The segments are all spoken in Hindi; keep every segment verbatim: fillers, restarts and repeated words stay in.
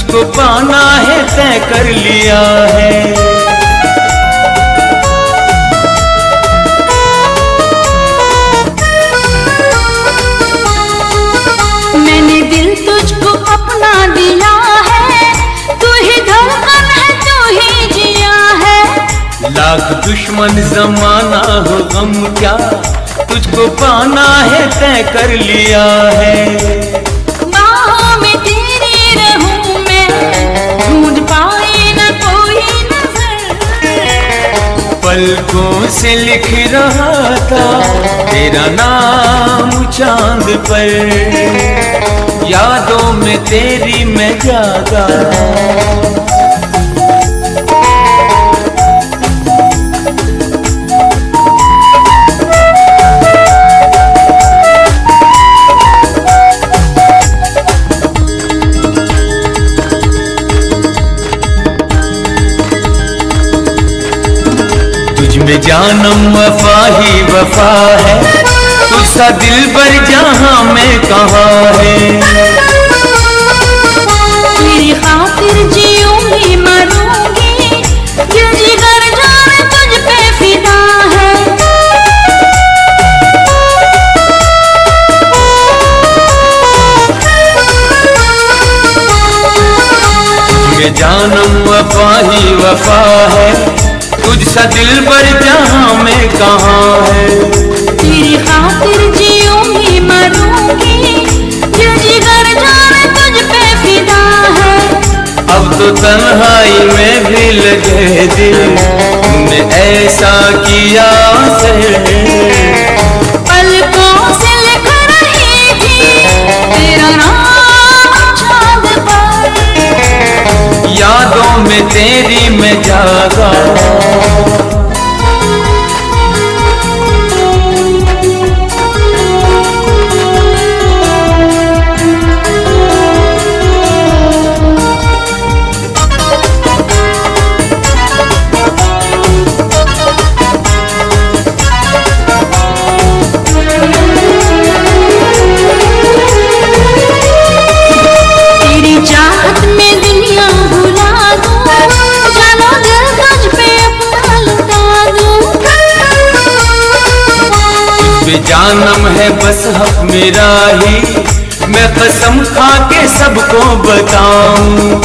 तुझको पाना है तय कर लिया है। मैंने दिल तुझको अपना दिया है, तू ही धड़कन है, तू ही जिया है। लाख दुश्मन जमाना हो गम क्या, तुझको पाना है तय कर लिया है। बाहों में तेरी रहूं मैं, ढूंढ पाए न कोई नजर। पलकों से लिख रहा था तेरा नाम चांद पर, यादों में तेरी मैं जागा। में जानम वफा ही वफा है, तुझसा दिल भर जहां में कहाँ है। तेरी खातिर जीऊंगी मरूंगी, दिल जिगर जान तुझ पे फिदा है। में जानम वफा ही वफा है, तुझसा दिल भर जहां में कहाँ है। तेरी खातिर जीऊंगी मरूंगी, दिल जिगर जान तुझ पे फिदा है। अब तो तन्हाई में भी लगे दिल, तूने ऐसा किया से। पलकों से लिख रही थी तेरा नाम चांद पर, यादों में तेरी मैं जागा। जानम है बस हक मेरा ही, मैं कसम खा के सबको बताऊं।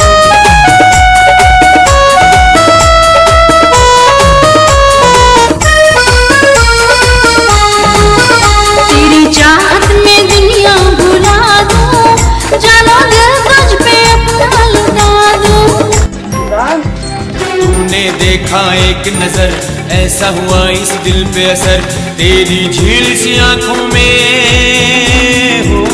तेरी चाहत में दुनिया भुला दूं, जानो दिल तुझ पे अपना लुटा दूं। तूने देखा एक नजर, ऐसा हुआ इस दिल पे असर, तेरी झील सी आंखों में हो,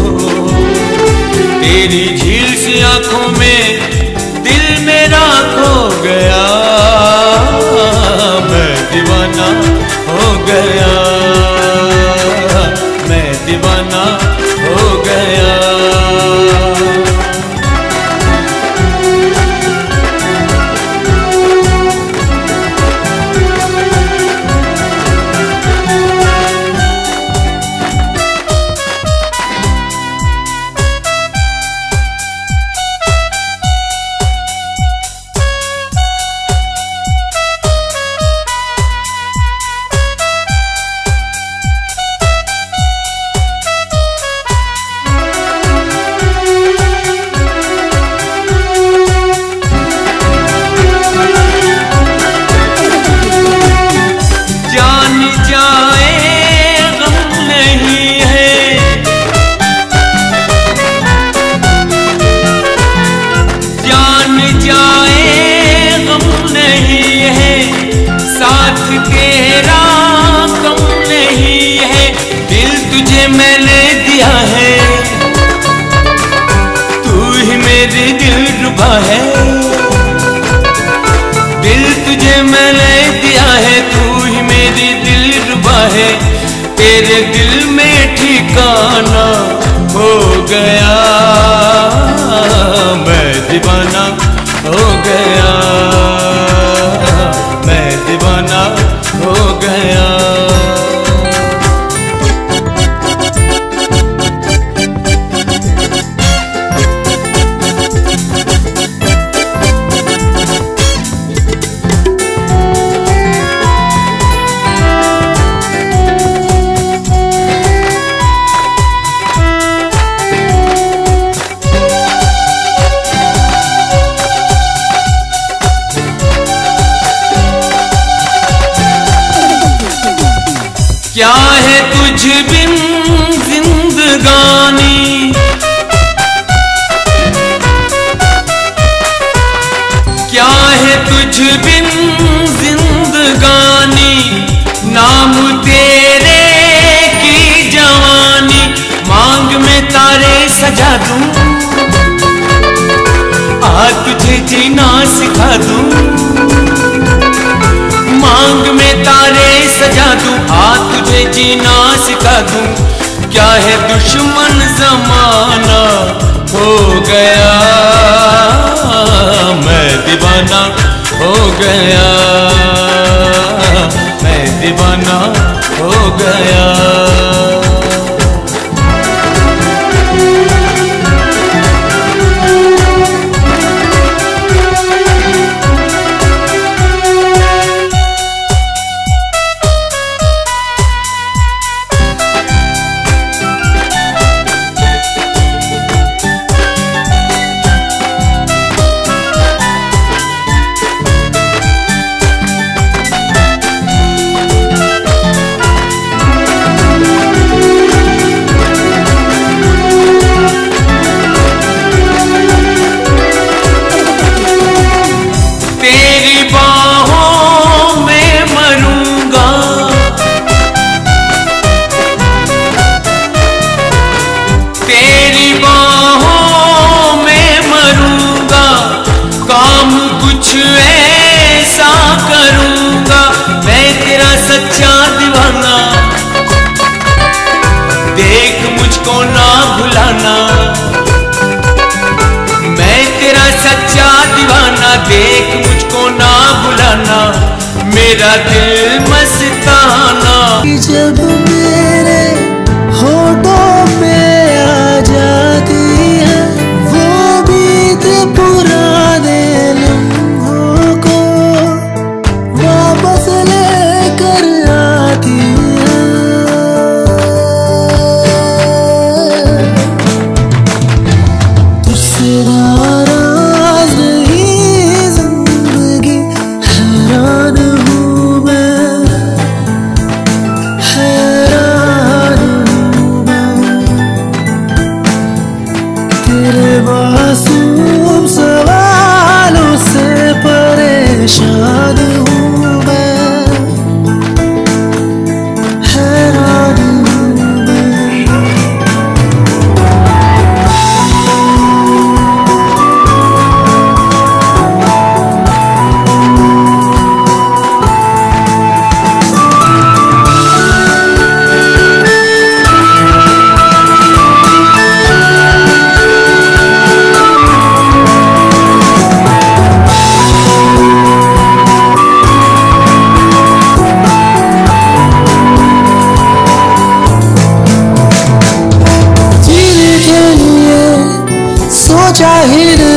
तेरी झील सी आंखों में दिल मेरा खो गया। मैं दीवाना हो गया, मैं दीवाना हो गया। मैंने दिया है, तू ही मेरी दिल रुबा है। दिल तुझे मैंने दिया है, तू ही मेरी दिल रुबा है। तेरे दिल में ठिकाना हो गया, मैं दीवाना हो गया, मैं दीवाना हो गया। क्या है तुझ बिन जिंदगानी, क्या है तुझ बिन जिंदगानी, नाम तेरे की जवानी। मांग में तारे सजा दूं, आ तुझे जीना सिखा दूं। मांग में तारे सजा दूं, आ तुझे जीना सिखा दूं। क्या है दुश्मन ज़माना हो गया, मैं दीवाना हो गया, मैं दीवाना हो गया। सच्चा दीवाना, देख मुझको ना भुलाना। मैं तेरा सच्चा दीवाना, देख मुझको ना भुलाना। मेरा दिल मस्ताना। जब मेरे होठों पे आ जाती है वो बीत पुराने लम्हों को वापस लेकर आती है। तुझसे नाराज नहीं जिंदगी, हैरान हूँ मैं, हैरान हूँ मैं। तेरे मासूम सवालों से परेशान हूँ मैं, हैरान हूँ मैं। सोचा ही नहीं